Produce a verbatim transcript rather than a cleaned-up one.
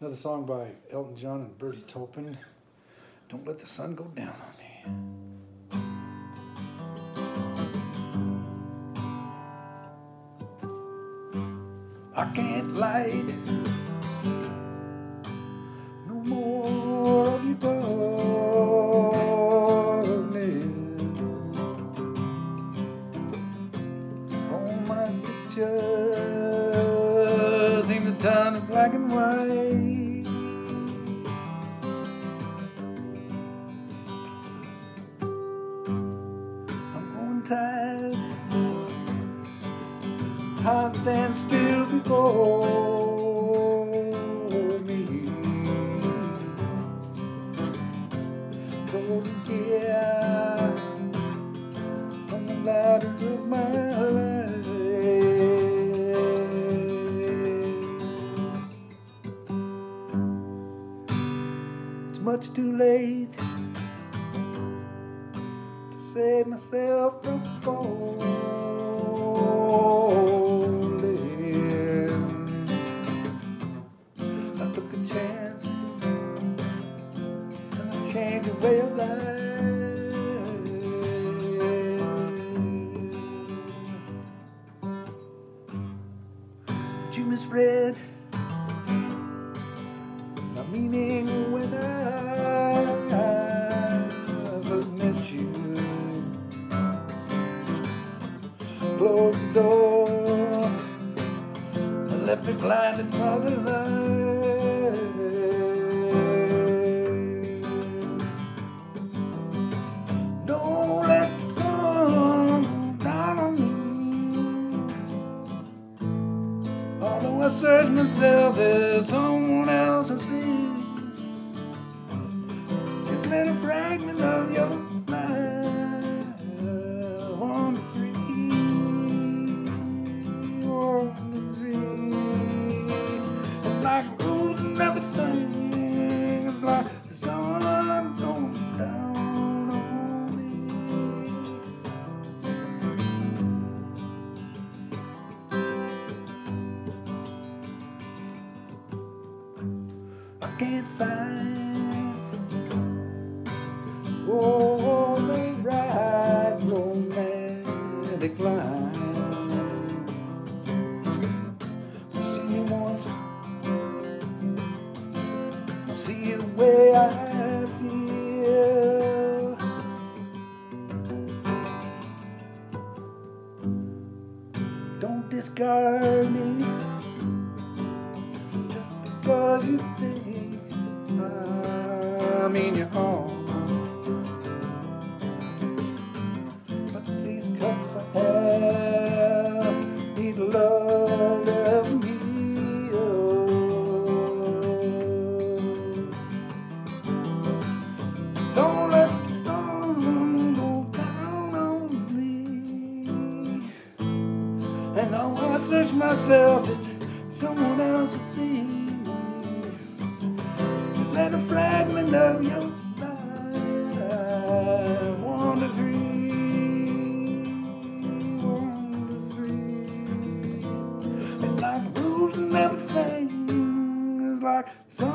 Another song by Elton John and Bertie Taupin. Don't let the sun go down on me. I can't light no more of your darkness. All my pictures seem to turn to black and white. I'm growing tired. Time stands still before me. So yeah, on the ladder of my life, it's much too late to save myself from falling. Change your way of life. But you misread my meaning when I first met you. Closed the door and left me blinded by the light. Although I search myself, there's someone else I see. Just let a fragment of your life wander free, wander free. It's like rules and everything. It's like the sun going down on me. I can't find oh, the right romantic line. See you once, see the way I feel. Don't discard me because you think I'm in your arms. But these cups I have need love to help me up. Don't let the sun go down on me. And now I search myself, it's someone else to see. Let a fragment of your life wander free, wander free. It's like rules and everything. It's like some